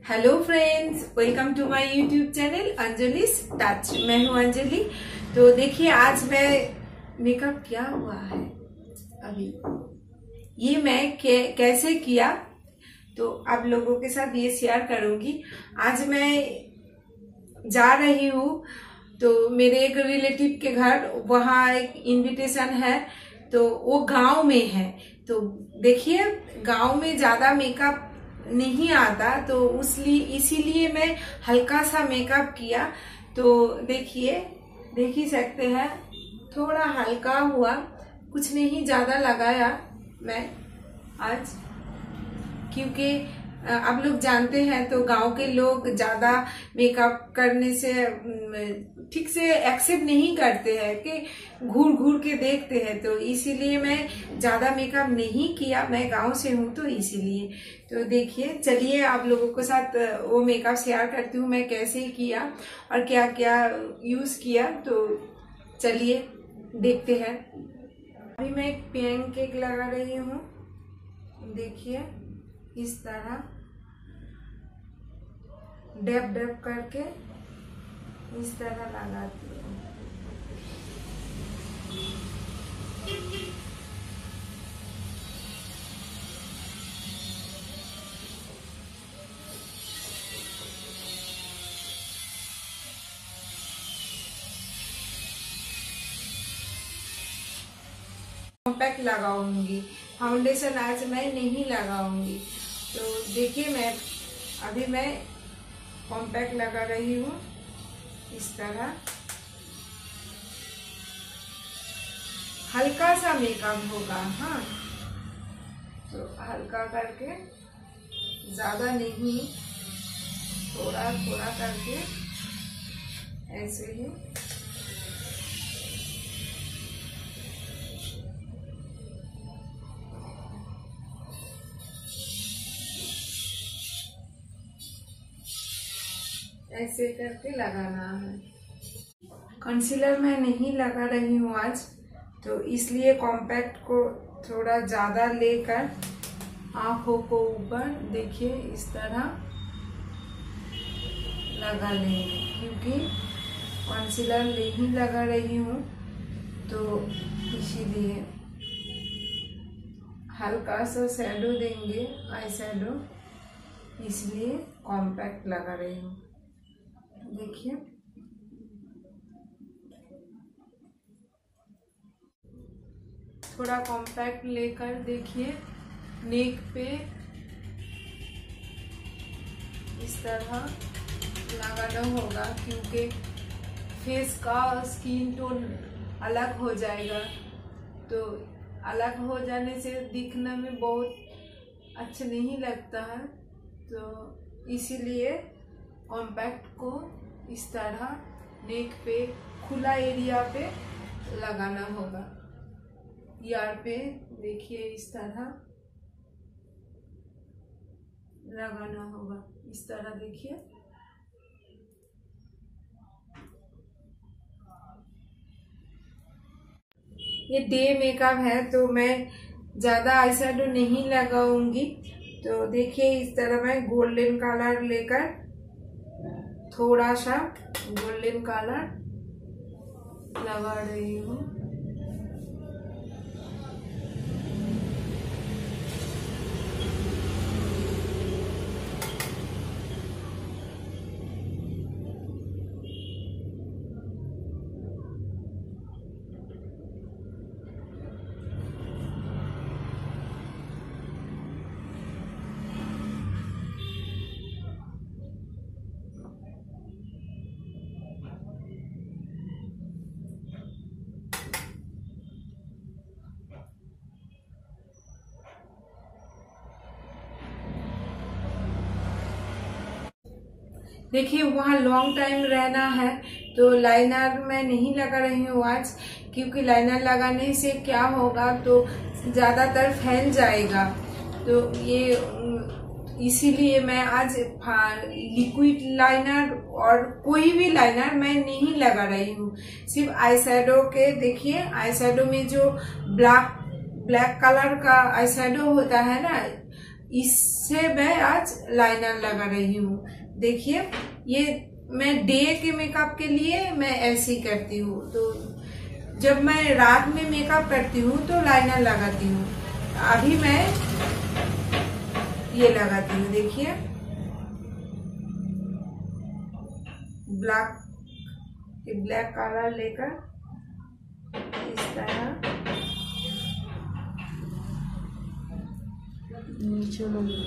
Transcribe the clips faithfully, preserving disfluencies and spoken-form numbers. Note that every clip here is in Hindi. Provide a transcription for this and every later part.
Hello friends, welcome to my YouTube channel Anjali's touch. मैं हूं अंजलि। तो देखिए, आज मैं मेकअप किया हुआ है। अभी ये मैं कैसे किया तो आप लोगों के साथ ये शेयर करूंगी। आज मैं जा रही हूँ तो मेरे एक रिलेटिव के घर, वहाँ एक इनविटेशन है, तो वो गांव में है। तो देखिए, गांव में ज्यादा मेकअप नहीं आता, तो उसलिए इसीलिए मैं हल्का सा मेकअप किया। तो देखिए, देख ही सकते हैं, थोड़ा हल्का हुआ, कुछ नहीं ज्यादा लगाया मैं आज, क्योंकि आप लोग जानते हैं तो गांव के लोग ज्यादा मेकअप करने से ठीक से एक्सेप्ट नहीं करते हैं, कि घूर घूर के देखते हैं। तो इसीलिए मैं ज्यादा मेकअप नहीं किया, मैं गांव से हूं तो इसीलिए। तो देखिए, चलिए आप लोगों के साथ वो मेकअप शेयर करती हूँ, मैं कैसे किया और क्या क्या यूज किया। तो चलिए देखते हैं। अभी मैं एक पैन केक लगा रही हूँ। देखिए, इस तरह डैब डैब करके इस तरह लगाती हूँ। कॉम्पैक्ट लगाऊंगी, फाउंडेशन आज मैं नहीं लगाऊंगी। तो देखिए, मैं अभी मैं कॉम्पैक्ट लगा रही हूँ इस तरह। हल्का सा मेकअप होगा, हाँ, तो हल्का करके, ज्यादा नहीं, थोड़ा थोड़ा करके ऐसे ही। ऐसे करके लगाना है। कंसीलर मैं नहीं लगा रही हूँ आज, तो इसलिए कॉम्पैक्ट को थोड़ा ज्यादा लेकर आंखों को ऊपर, देखिए, इस तरह लगा लेंगे, क्योंकि कंसीलर नहीं लगा रही हूँ तो इसीलिए। हल्का सा शैडो देंगे, आई शैडो, इसलिए कॉम्पैक्ट लगा रही हूँ। देखिए, थोड़ा कॉम्पैक्ट लेकर, देखिए, नेक पे इस तरह लगाना होगा, क्योंकि फेस का स्किन टोन अलग हो जाएगा। तो अलग हो जाने से दिखने में बहुत अच्छा नहीं लगता है, तो इसीलिए कॉम्पैक्ट को इस तरह नेक पे, खुला एरिया पे लगाना होगा। ईयर पे देखिए, इस तरह लगाना होगा, इस तरह देखिए। ये डे मेकअप है, तो मैं ज्यादा आईशैडो नहीं लगाऊंगी। तो देखिए, इस तरह मैं गोल्डन कलर लेकर, थोड़ा सा गोल्डन कलर लगा रही हूँ। देखिए, वहाँ लॉन्ग टाइम रहना है, तो लाइनर मैं नहीं लगा रही हूँ आज, क्योंकि लाइनर लगाने से क्या होगा, तो ज्यादातर फैल जाएगा। तो ये इसीलिए मैं आज लिक्विड लाइनर और कोई भी लाइनर मैं नहीं लगा रही हूँ, सिर्फ आईशैडो के। देखिए, आईशैडो में जो ब्लैक ब्लैक कलर का आईशैडो होता है ना, इससे मैं आज लाइनर लगा रही हूँ। देखिए, ये मैं डे के मेकअप के लिए मैं ऐसे ही करती हूँ। तो जब मैं रात में मेकअप करती हूँ तो लाइनर लगाती हूँ। अभी मैं ये लगाती हूँ। देखिए, ब्लैक ब्लैक कलर लेकर इस तरह नीचे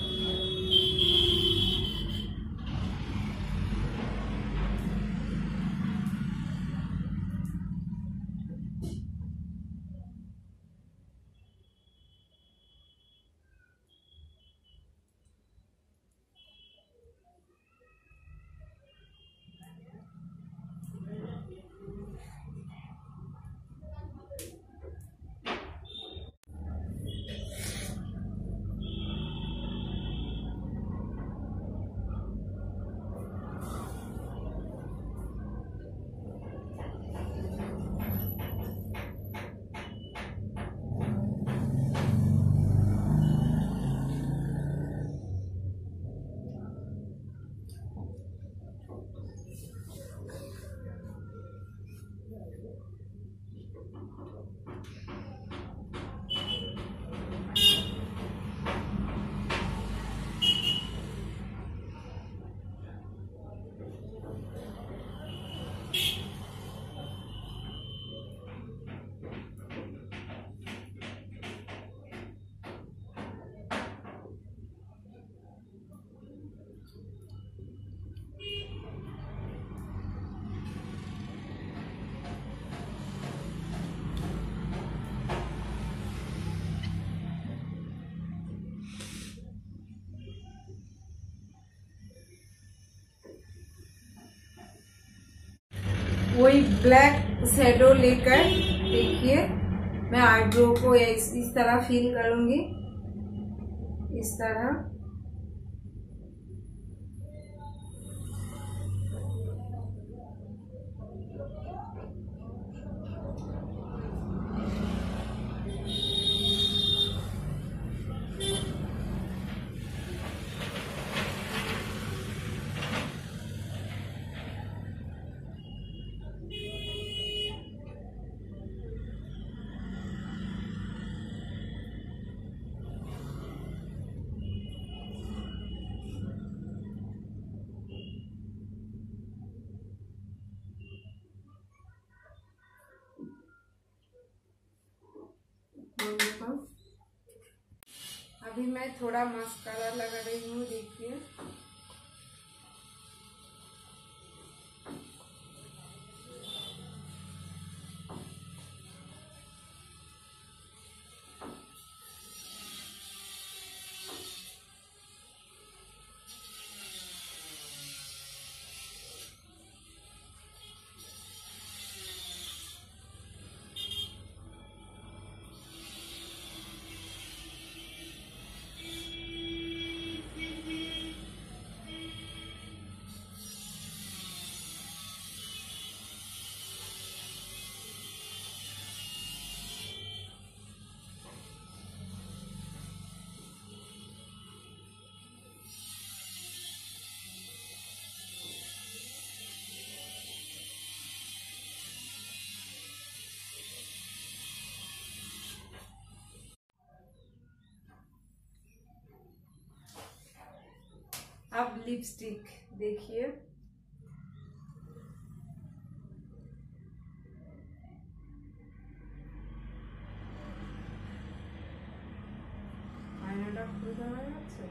वही ब्लैक शेडो लेकर देखिए मैं आईब्रो को इस, इस तरह फिल करूंगी। इस तरह अभी मैं थोड़ा मस्कारा लगा रही हूँ। देखिए, अब लिपस्टिक देखिए, আয়নাটা খুলে দেওয়া যাচ্ছে।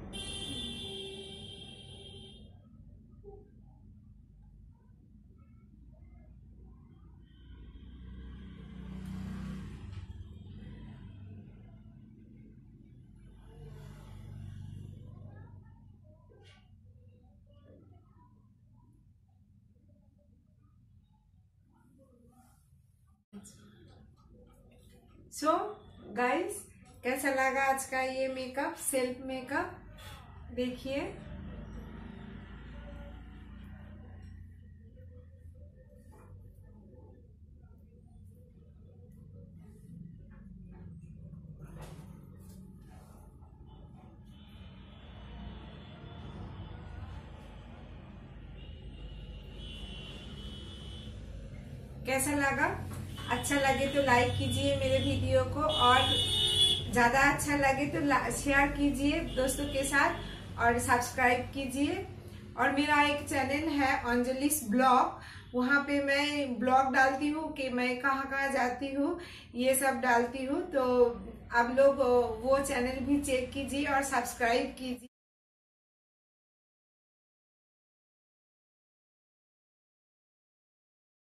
सो गाइस, कैसा लगा आज का ये मेकअप, सेल्फ मेकअप? देखिए, कैसा लगा? अच्छा लगे तो लाइक कीजिए मेरे वीडियो को, और ज्यादा अच्छा लगे तो शेयर कीजिए दोस्तों के साथ, और सब्सक्राइब कीजिए। और मेरा एक चैनल है अंजलिस ब्लॉग, वहाँ पे मैं ब्लॉग डालती हूँ कि मैं कहाँ कहाँ जाती हूँ, ये सब डालती हूँ। तो आप लोग वो चैनल भी चेक कीजिए और सब्सक्राइब कीजिए।